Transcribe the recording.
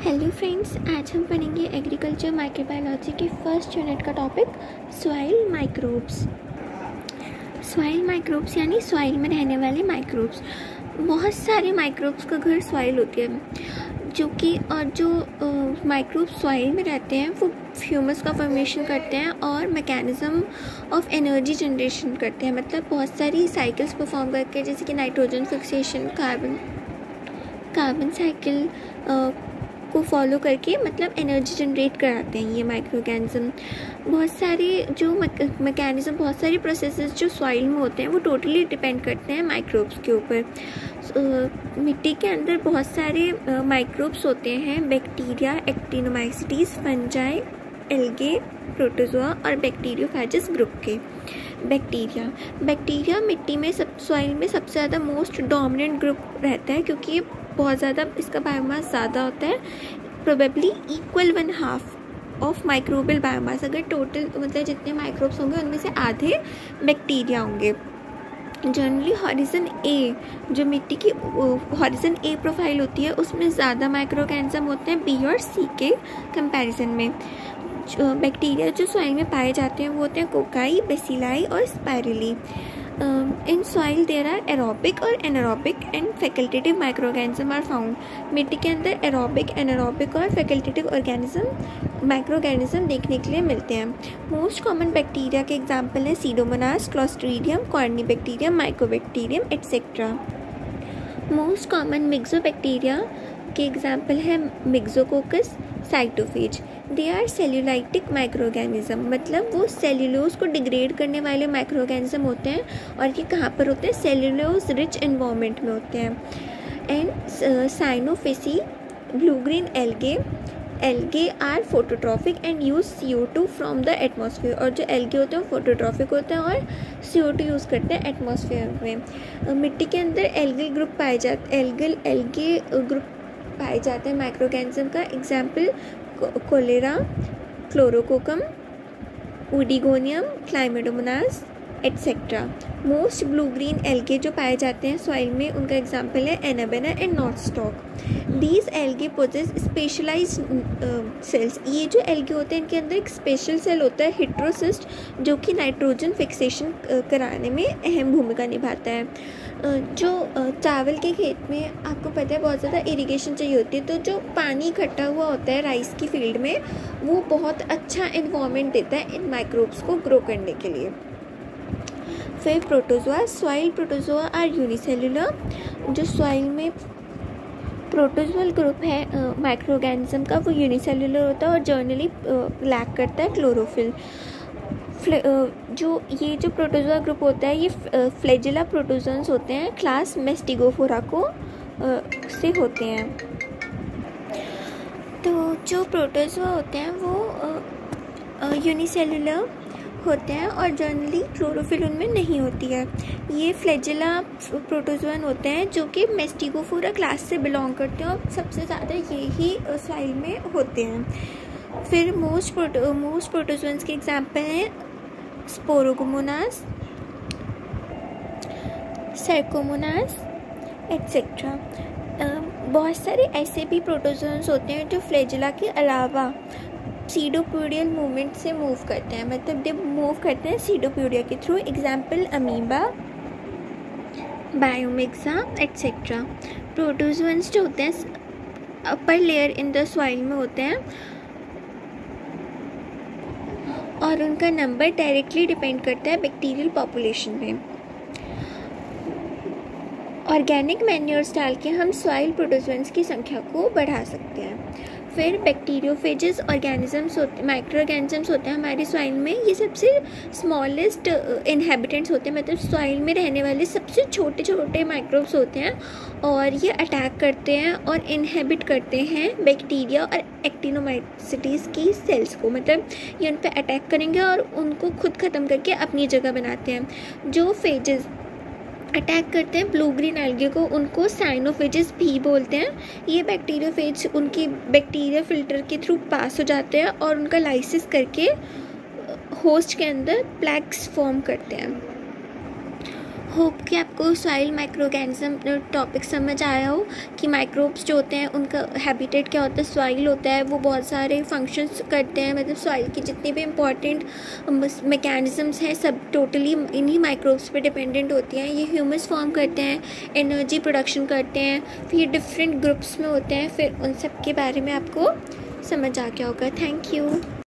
Hello friends, आज हम पढ़ेंगे एग्रीकल्चर माइक्रोबायोलॉजी के फर्स्ट यूनिट का topic soil microbes. Soil microbes यानी सॉइल में रहने वाले माइक्रोब्स। बहुत सारे माइक्रोब्स का घर सॉइल होती है जो माइक्रोब्स सॉइल में रहते हैं वो ह्यूमस का फॉर्मेशन करते हैं और मैकेनिज्म ऑफ एनर्जी जनरेशन करते हैं। मतलब बहुत सारी साइकिल्स परफॉर्म करके, जैसे कि नाइट्रोजन फिक्सेशन, कार्बन साइकिल को फॉलो करके मतलब एनर्जी जनरेट कराते हैं ये माइक्रो ऑर्गेनिज्म। बहुत सारे जो मैकेनिज्म, बहुत सारे प्रोसेसेस जो सॉइल में होते हैं वो टोटली डिपेंड करते हैं माइक्रोब्स के ऊपर। मिट्टी के अंदर बहुत सारे माइक्रोब्स होते हैं, bacteria, actinomycetes, fungi, algae, protozoa और बैक्टीरियोफेजस ग्रुप के। बैक्टीरिया मिट्टी में सॉइल में सबसे ज़्यादा मोस्ट डोमिनेंट ग्रुप रहता है, क्योंकि ये बहुत ज़्यादा, इसका बायोमास ज़्यादा होता है, probably equal 1/2 of microbial biomass. अगर टोटल मतलब जितने माइक्रोब्स होंगे उनमें से आधे बैक्टीरिया होंगे। जनरली हॉरिजन ए, जो मिट्टी की हॉरिजन ए प्रोफाइल होती है, उसमें ज़्यादा माइक्रो ऑर्गेनिज्म होते हैं बी और सी के कंपैरिजन में। बैक्टीरिया जो सॉइल में पाए जाते हैं वो होते हैं कोकाई, बेसिलाई और spirilli. In soil there are aerobic और anaerobic and facultative micro organism are found. मिट्टी के अंदर एरोबिक, एनारोबिक और फैकल्टेटिव माइक्रो ऑर्गेनिज्म देखने के लिए मिलते हैं। मोस्ट कॉमन बैक्टीरिया के एग्जाम्पल हैं pseudomonas, clostridium, corynebacterium, mycobacterium etcetera. Most common myxobacteria के एग्जाम्पल है myxococcus, cytophaga. They are cellulolytic micro organism, मतलब वो सेल्यूलोज को डिग्रेड करने वाले माइक्रो ऑर्गेनिज्म होते हैं। और ये कहाँ पर होते हैं? सेल्यूलोज रिच एनवायरनमेंट में होते हैं। And cyanophyceae, blue green algae are phototrophic and use CO2 from the atmosphere. और जो एल्गे होते हैं वो फोटोट्रॉफिक होते हैं और CO2 यूज़ करते हैं एटमॉस्फेयर में। मिट्टी के अंदर एल्गे ग्रुप पाए जाते हैं माइक्रो ऑर्गेनिज्म का। Example chlorella, chlorococcum, oedogonium, chlamydomonas etcetera. Most blue green algae जो पाए जाते हैं सॉइल में, उनका एग्जाम्पल है anabaena and nostoc. These algae possess specialised cells. ये जो एल्गे होते हैं इनके अंदर एक स्पेशल सेल होता है हिट्रोसिस्ट, जो कि नाइट्रोजन फिक्सेशन कराने में अहम भूमिका निभाता है। जो चावल के खेत में आपको पता है बहुत ज़्यादा इरिगेशन चाहिए होती है, तो जो पानी इकट्ठा हुआ होता है राइस की फील्ड में, वो बहुत अच्छा एनवायरनमेंट देता है इन माइक्रोब्स को ग्रो करने के लिए। फिर protozoa, soil protozoa are unicellular. जो सॉइल में प्रोटोजोअल ग्रुप है माइक्रो ऑर्गेनिज्म का, वो यूनिसेल्युलर होता है और जनरली लैक करता है क्लोरोफिल। जो प्रोटोजोआ ग्रुप होता है ये फ्लैजेला प्रोटोजोन्स होते हैं, क्लास मेस्टिगोफोरा से होते हैं। तो जो प्रोटोजोआ होते हैं वो यूनिसेल्युलर होते हैं और जनरली क्लोरोफिल उनमें नहीं होती है। ये फ्लैजेला प्रोटोजोअन होते हैं जो कि मेस्टिगोफोरा क्लास से बिलोंग करते हैं और सबसे ज़्यादा यही सॉइल में होते हैं। फिर मोस्ट प्रोटोजोअन्स के एग्जाम्पल हैं स्पोरोगोमोनास, सर्कोमोनास एटसेट्रा। बहुत सारे ऐसे भी प्रोटोजोअन्स होते हैं जो फ्लैजेला के अलावा सीडोपोडियल मूवमेंट से मूव करते हैं, मतलब जब मूव करते हैं सीडोपोडिया के through. Example amoeba, biomyxa etcetera. Protozoans जो होते हैं upper layer in the soil में होते हैं और उनका नंबर डायरेक्टली डिपेंड करता है बैक्टीरियल पॉपुलेशन में। ऑर्गेनिक मैन्योर्स डाल के हम सॉइल प्रोटोजोअन्स की संख्या को बढ़ा सकते हैं। फिर बैक्टीरियोफेजस ऑर्गेनिजम्स माइक्रो ऑर्गेनिजम्स होते हैं हमारी सॉइल में। ये सबसे स्मॉलेस्ट इनहेबिटेंट्स होते हैं, मतलब सॉइल में रहने वाले सबसे छोटे माइक्रोब्स होते हैं और ये अटैक करते हैं और इनहेबिट करते हैं बैक्टीरिया और एक्टिनोमाइसीटीज की सेल्स को। मतलब ये उन पर अटैक करेंगे और उनको खुद ख़त्म करके अपनी जगह बनाते हैं। जो फेजेस अटैक करते हैं ब्लू ग्रीन एल्गे को, उनको साइनोफेजेस भी बोलते हैं। ये बैक्टीरियोफेज उनकी बैक्टीरिया फिल्टर के थ्रू पास हो जाते हैं और उनका लाइसिस करके होस्ट के अंदर प्लैक्स फॉर्म करते हैं। होप कि आपको सॉइल माइक्रोऑर्गेनिज्म टॉपिक समझ आया हो कि माइक्रोब्स जो होते हैं उनका हैबिटेट क्या होता है। सॉइल होता है वो बहुत सारे फंक्शंस करते हैं, मतलब सॉइल की जितनी भी इम्पॉर्टेंट मैकेनिज़म्स हैं सब टोटली इन्हीं माइक्रोब्स पे डिपेंडेंट होती हैं। ये ह्यूमस फॉर्म करते हैं, एनर्जी प्रोडक्शन करते हैं, फिर डिफरेंट ग्रुप्स में होते हैं, फिर उन सब के बारे में आपको समझ आ गया होगा। Thank you.